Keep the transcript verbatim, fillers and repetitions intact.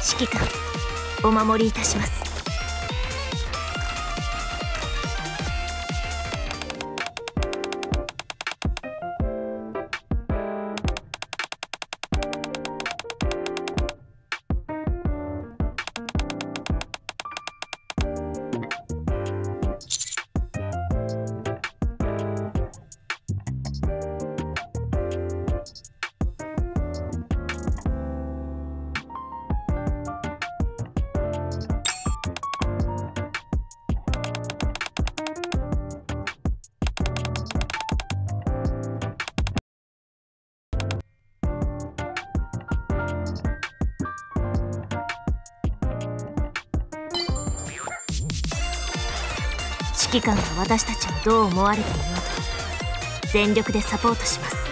指揮官、お守りいたします。指揮官が私たちをどう思われていようと全力でサポートします。